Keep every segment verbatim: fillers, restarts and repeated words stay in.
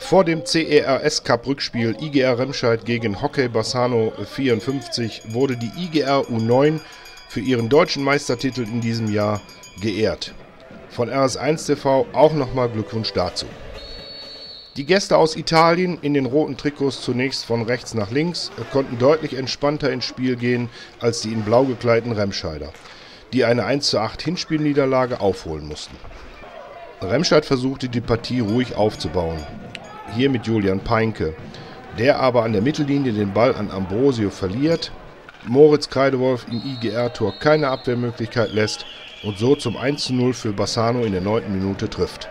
Vor dem C E R S-Cup-Rückspiel I G R Remscheid gegen Hockey Bassano vierundfünfzig wurde die I G R U neun für ihren deutschen Meistertitel in diesem Jahr geehrt. Von R S eins T V auch nochmal Glückwunsch dazu. Die Gäste aus Italien in den roten Trikots zunächst von rechts nach links konnten deutlich entspannter ins Spiel gehen als die in blau gekleideten Remscheider, die eine eins zu acht Hinspielniederlage aufholen mussten. Remscheid versuchte die Partie ruhig aufzubauen, hier mit Julian Peinke, der aber an der Mittellinie den Ball an Ambrosio verliert, Moritz Kreidewolf im I G R-Tor keine Abwehrmöglichkeit lässt und so zum eins zu null für Bassano in der neunten Minute trifft.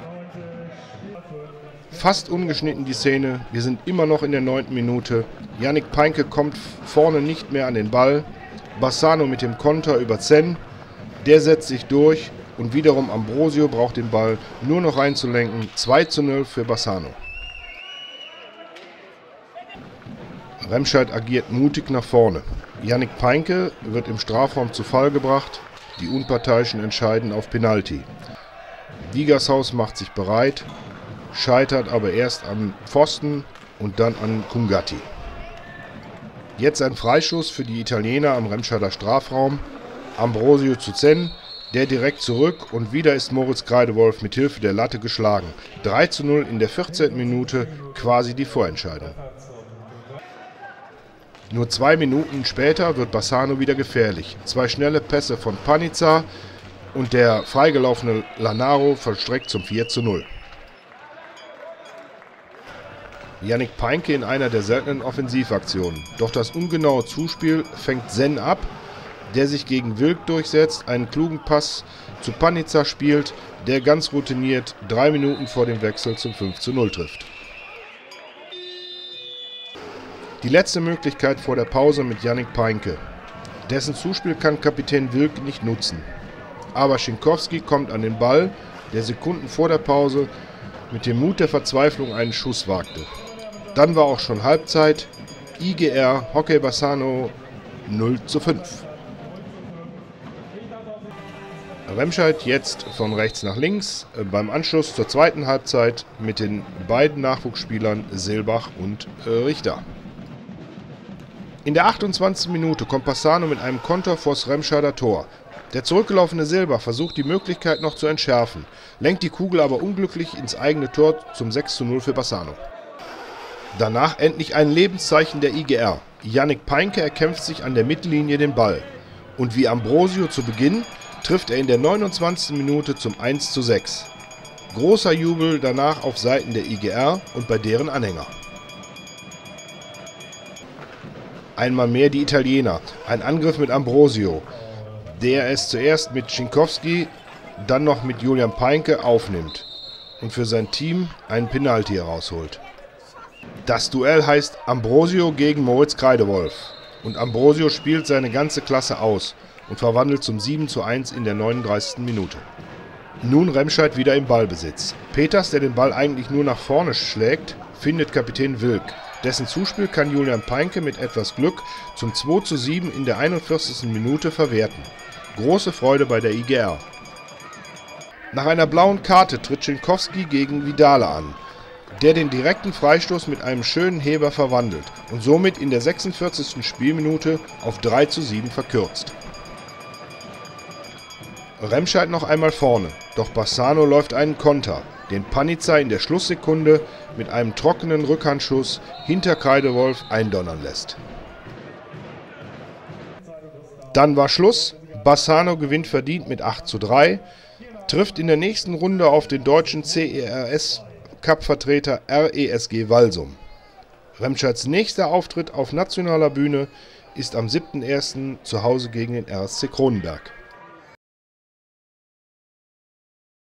Fast ungeschnitten die Szene, wir sind immer noch in der neunten Minute, Yannick Peinke kommt vorne nicht mehr an den Ball, Bassano mit dem Konter über Zen, der setzt sich durch und wiederum Ambrosio braucht den Ball nur noch reinzulenken, zwei zu null für Bassano. Remscheid agiert mutig nach vorne. Yannick Peinke wird im Strafraum zu Fall gebracht, die Unparteiischen entscheiden auf Penalty. Wiegershaus macht sich bereit, scheitert aber erst am Pfosten und dann an Kungatti. Jetzt ein Freischuss für die Italiener am Remscheider Strafraum. Ambrosio zu Zen, der direkt zurück und wieder ist Moritz Kreidewolf mit Hilfe der Latte geschlagen. drei zu null in der vierzehnten Minute, quasi die Vorentscheidung. Nur zwei Minuten später wird Bassano wieder gefährlich. Zwei schnelle Pässe von Panizza und der freigelaufene Lanaro vollstreckt zum vier zu null. Yannick Peinke in einer der seltenen Offensivaktionen. Doch das ungenaue Zuspiel fängt Zen ab, der sich gegen Wilk durchsetzt, einen klugen Pass zu Panizza spielt, der ganz routiniert drei Minuten vor dem Wechsel zum fünf zu null trifft. Die letzte Möglichkeit vor der Pause mit Yannick Peinke. Dessen Zuspiel kann Kapitän Wilk nicht nutzen. Aber Schinkowski kommt an den Ball, der Sekunden vor der Pause mit dem Mut der Verzweiflung einen Schuss wagte. Dann war auch schon Halbzeit. I G R Hockey Bassano null zu fünf. Remscheid jetzt von rechts nach links beim Anschluss zur zweiten Halbzeit mit den beiden Nachwuchsspielern Silbach und Richter. In der achtundzwanzigsten Minute kommt Bassano mit einem Konter vors Remscheider Tor. Der zurückgelaufene Silbach versucht die Möglichkeit noch zu entschärfen, lenkt die Kugel aber unglücklich ins eigene Tor zum sechs zu null für Bassano. Danach endlich ein Lebenszeichen der I G R. Yannick Peinke erkämpft sich an der Mittellinie den Ball. Und wie Ambrosio zu Beginn trifft er in der neunundzwanzigsten Minute zum eins zu sechs. Großer Jubel danach auf Seiten der I G R und bei deren Anhänger. Einmal mehr die Italiener, ein Angriff mit Ambrosio, der es zuerst mit Schinkowski, dann noch mit Julian Peinke aufnimmt und für sein Team einen Penalty herausholt. Das Duell heißt Ambrosio gegen Moritz Kreidewolf und Ambrosio spielt seine ganze Klasse aus und verwandelt zum sieben zu eins in der neununddreißigsten Minute. Nun Remscheid wieder im Ballbesitz. Peters, der den Ball eigentlich nur nach vorne schlägt, findet Kapitän Wilk. Dessen Zuspiel kann Julian Peinke mit etwas Glück zum zwei zu sieben in der einundvierzigsten Minute verwerten. Große Freude bei der I G R. Nach einer blauen Karte tritt Schinkowski gegen Vidale an, der den direkten Freistoß mit einem schönen Heber verwandelt und somit in der sechsundvierzigsten Spielminute auf drei zu sieben verkürzt. Remscheid noch einmal vorne, doch Bassano läuft einen Konter, den Panizza in der Schlusssekunde mit einem trockenen Rückhandschuss hinter Kreidewolf eindonnern lässt. Dann war Schluss, Bassano gewinnt verdient mit acht zu drei, trifft in der nächsten Runde auf den deutschen C E R S-Cup-Vertreter R E S G Walsum. Remscheids nächster Auftritt auf nationaler Bühne ist am siebten ersten zu Hause gegen den R S C Kronenberg.